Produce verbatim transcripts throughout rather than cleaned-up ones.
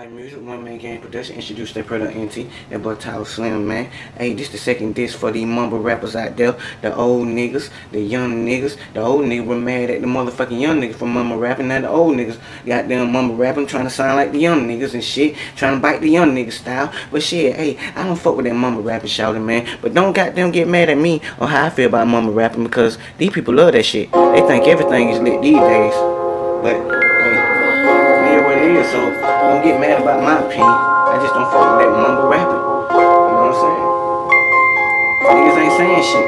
Got music, one man game production, introduce their product N T, that boy Tyler Slim, man. Hey, this the second disc for these mumble rappers out there. The old niggas, the young niggas. The old niggas were mad at the motherfucking young niggas for mumble rapping. Now the old niggas got them mumble rapping, trying to sound like the young niggas and shit. Trying to bite the young nigga style. But shit, hey, I don't fuck with that mumble rapping shouting, man. But don't goddamn get mad at me or how I feel about mumble rapping, because these people love that shit. They think everything is lit these days. But so don't get mad about my opinion. I just don't fuck with that mumble rapping. You know what I'm saying? Niggas ain't saying shit.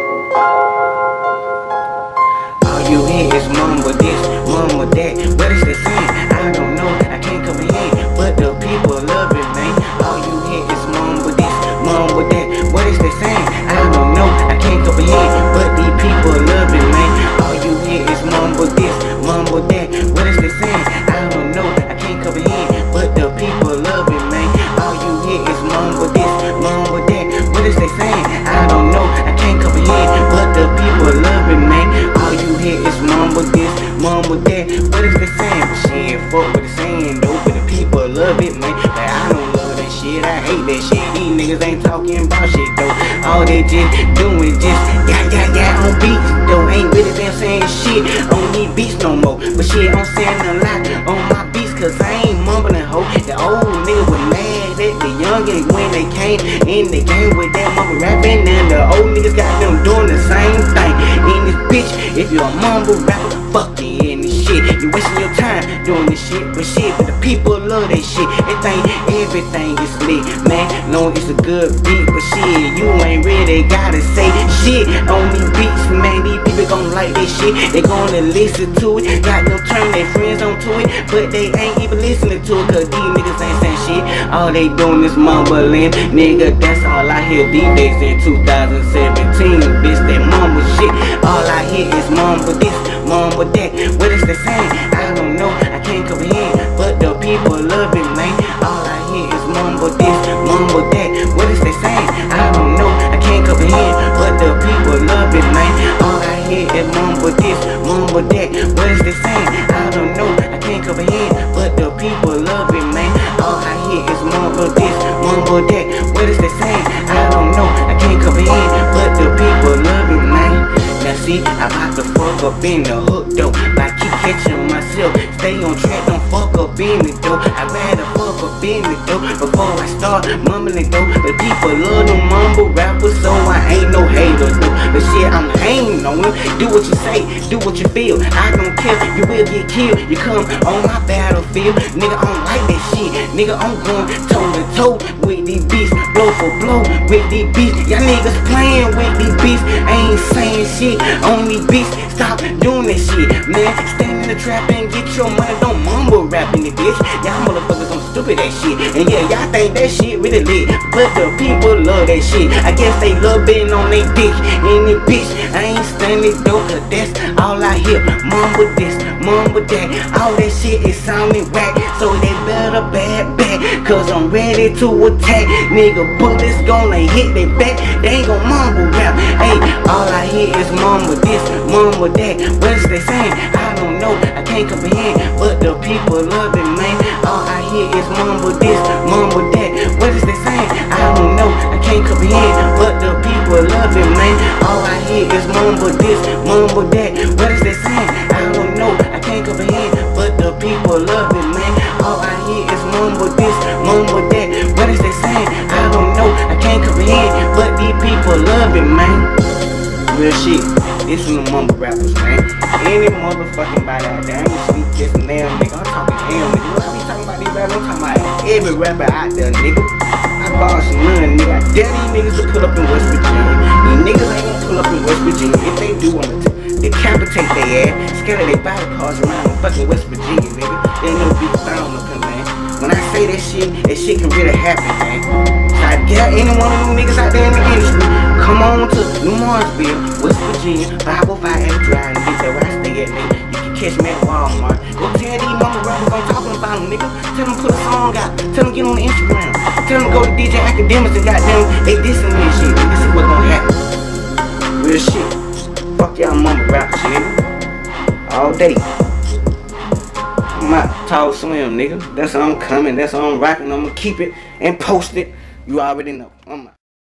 All you hear is mumble this, mumble that. What is they saying? I don't know. I can't comprehend, but the people love it, man. All you hear is mumble this, mumble that. What is they saying? I don't know. I can't comprehend, but the people love it, man. All you hear is mumble this, mumble that. What is they saying? I don't know. I can't comprehend, but the people love it, man. All you hear is mumble this, mumble that. What is they saying? I don't know. I can't comprehend, but the people love it, man. All you hear is mumble this, mumble that. What is they saying? But shit, fuck what they saying, though. But the people love it, man. But I don't love that shit. I hate that shit. These niggas ain't talking about shit, though. All they just doing just yeah, yeah, yeah on beats, though. Ain't really been saying shit on these beats no more. But shit, I'm saying a lot on my beats, cause I ain't mumbling, ho. The old nigga was mad at the youngin' when they came in the game with that mumble rapping, and the old niggas got them doing the same thing in this bitch. If you're a mumble rapper, fuck you in this shit. You wasting your time doing this shit, but shit, but the people love that shit. They think everything is lit, man. No, it's a good beat, but shit, you ain't really gotta say shit on these beats, man. These people gon' like this shit. They gonna listen to it. Got them turn their friends onto it, but they ain't even listening to it, cause these niggas ain't saying shit. All they doing is mumbling, nigga. That's all I hear these days in two thousand seventeen. Bitch, that mumble shit. All I hear is mumble this, mumble that. What is they saying? I don't know. I can't comprehend, but the people love it, man. All I hear is mumble this, mumble that. What is they saying? I don't know. I can't comprehend, but the people love it, man. All I hear is mumble this, mumble that. What is they saying? I don't know. I can't comprehend, but the people love it, man. All I hear is mumble this, mumble that. What is they saying? I don't know. I can't comprehend, but the people love it, man. Now see, I'm about to fuck up in the hook, though. I keep catching myself. Stay on track, don't fuck up in it, though. I'd rather fuck up in it, though, before I start mumbling, though. The people love them mumble rappers, so I ain't no hater, though. But shit, I'm hanging on them. Do what you say, do what you feel. I don't care, you will get killed. You come on my battlefield, nigga, I don't like that shit. Nigga, I'm going toe to toe with these beats, blow for blow with these beats. Y'all niggas playing with these beats, ain't saying shit on these beats. Stop doing that shit, man. Stand in the trap and get your money. Don't mumble rap in the bitch. Y'all motherfuckers on stupid that shit. And yeah, y'all think that shit really lit, but the people love that shit. I guess they love being on they dick in the bitch. I ain't standing though, cause that's all I hear. Mumble this, mumble that. All that shit is sounding whack, so they better bad back, cause I'm ready to attack. Nigga, bullets gonna hit they back. They ain't gon' mumble rap. Hey, all I hear is mumble this, mumble that. What is they saying? I don't know. I can't comprehend, but the people love it, man. All I hear is mumble this, mumble that. What is they saying? I don't know. I can't comprehend, but the people love it, man. All I hear is mumble this, mumble that. What is they saying? I don't know. I can't comprehend, but the people love it, man. All I hear is mumble this, mumble that. What is they saying? I don't know. I can't comprehend, but these people love it, man. Real shit. This from the mumble rappers, man. Any motherfucking body out there, I ain't speak just now, nigga. I'm talking to him, nigga. I be talking about these rappers, I'm talking about every rapper out there, nigga. I boss none, nigga. I dare these niggas to pull up in West Virginia. These niggas ain't gonna pull up in West Virginia. If they do want to decapitate their ass, scatter their body parts around in fucking West Virginia, nigga. They ain't no be found up here, man. When I say that shit, that shit can really happen, man. So I dare any one of them niggas out there in the industry, come on to New Martinsville, West Virginia, five oh five F Drive, and get there where I stay at, nigga. You can catch me at Walmart. Go tell these mumble rappers I'm talking about them, nigga. Tell them put a song out. Tell them get on the Instagram. Tell them go to D J Academics and goddamn, they dissing this shit. This is what's gonna happen. Real shit. Fuck y'all mumble rappers, nigga. All day. I'm out. Tall swim, nigga. That's how I'm coming. That's how I'm rocking. I'm gonna keep it and post it. You already know. I'm out.